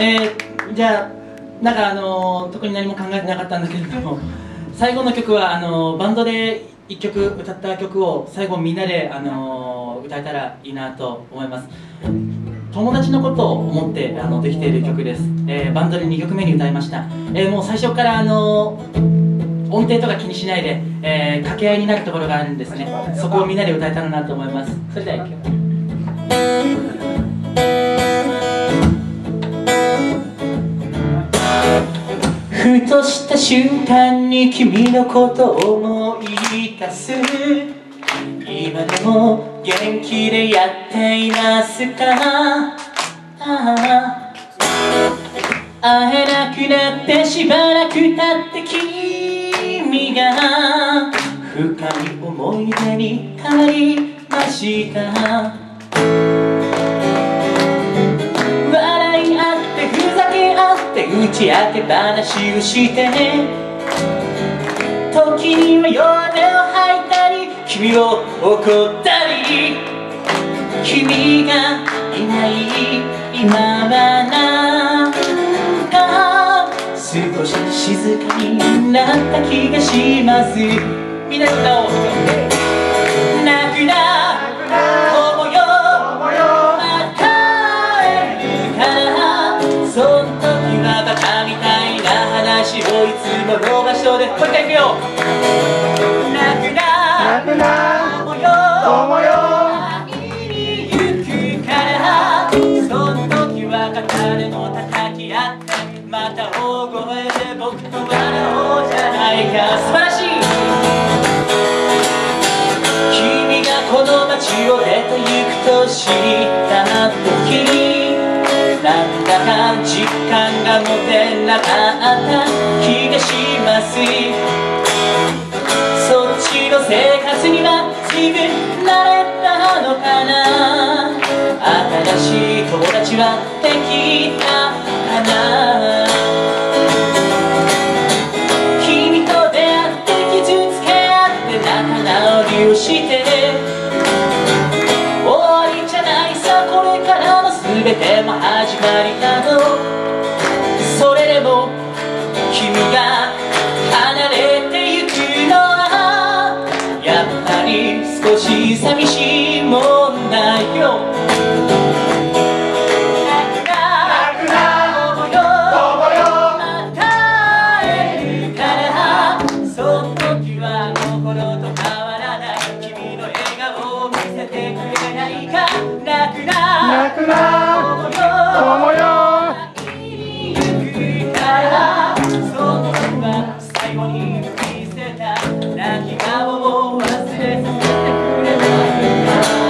じゃあなんか特に何も考えてなかったんだけれども、最後の曲はバンドで1曲歌った曲を最後みんなで歌えたらいいなと思います。友達のことを思ってできている曲です。バンドで2曲目に歌いました。もう最初から音程とか気にしないで、掛け合いになるところがあるんですね。そこをみんなで歌えたらなと思います。それでは1曲。ふとした瞬間に君のことを思い出す。今でも元気でやっていますか？会えなくなってしばらく経って君が深い思い出に変わりました。笑い合ってふざけ合って打ち明け話をして、時には弱音を吐いたり君を怒ったり、君がいない今はなんか少し静かになった気がします。みんなで歌おう。泣くな友よ、また会えるから、そん時はバカみたいな話をいつもの場所で。これからいくよ。泣くな友よ、会いに行くから、そん時は肩でも叩き合って、また大声で僕と笑おうじゃないか。素晴らしい。君がこの街を出て行くと知った時、なんだか実感が持てなかった気がします。そっちの生活には随分慣れたのかな。新しい友達はできたかな。君と出会って傷つけ合って仲直りをして、終わりじゃないさこれからの全ても始まりなの。それでも君が離れてゆくのはやっぱり少し寂しいもんだよ。泣くな友よ、また会えるから、その時は心と変わらない君の笑顔を見せてくれないか。泣くな友よ、会いに行くから、その時は最後に見せた泣き顔を忘れさせてくれないか。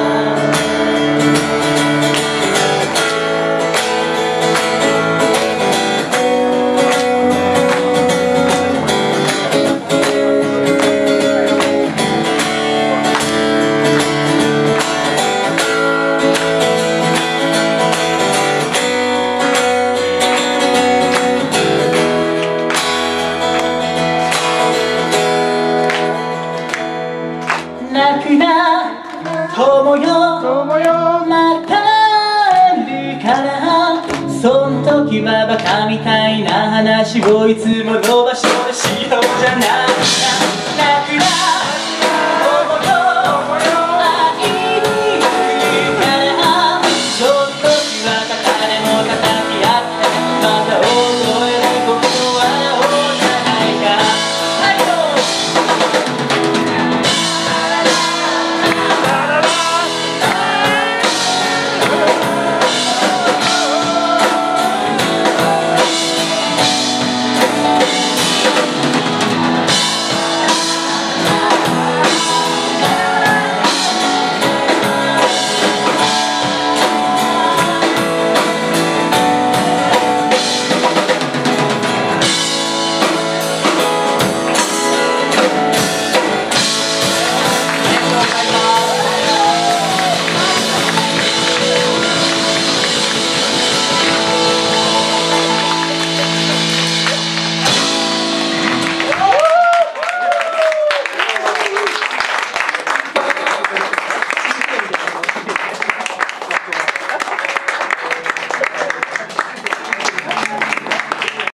泣くな友よ、また会えるから、そん時はバカみたいな話をいつもの場所でしようじゃない